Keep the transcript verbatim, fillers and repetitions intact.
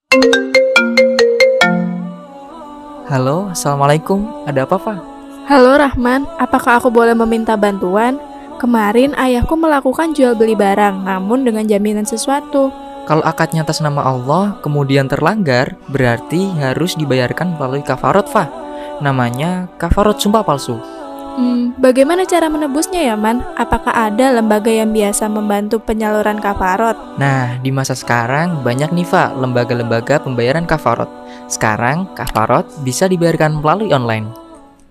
Halo, Assalamualaikum. Ada apa, Fa? Halo Rahman, apakah aku boleh meminta bantuan? Kemarin ayahku melakukan jual beli barang, namun dengan jaminan sesuatu. Kalau akadnya atas nama Allah, kemudian terlanggar, berarti harus dibayarkan melalui kafarot, Fa. Namanya kafarot sumpah palsu. Hmm, bagaimana cara menebusnya ya, Man? Apakah ada lembaga yang biasa membantu penyaluran kafarot? Nah, di masa sekarang banyak nih, Fa, lembaga-lembaga pembayaran kafarot. Sekarang, kafarot bisa dibayarkan melalui online.